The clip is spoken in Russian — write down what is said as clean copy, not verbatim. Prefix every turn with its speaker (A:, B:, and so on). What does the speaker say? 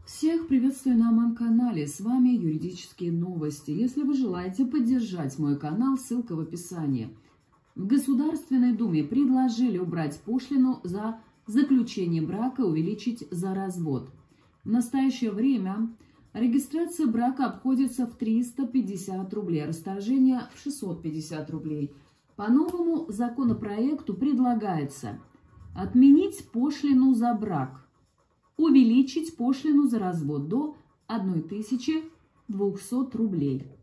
A: Всех приветствую на моем канале, с вами Юридические новости. Если вы желаете поддержать мой канал, ссылка в описании. В Государственной Думе предложили убрать пошлину за заключение брака, увеличить за развод. В настоящее время регистрация брака обходится в 350 рублей, а расторжение в 650 рублей. По новому законопроекту предлагается отменить пошлину за брак, увеличить пошлину за развод до 1200 рублей.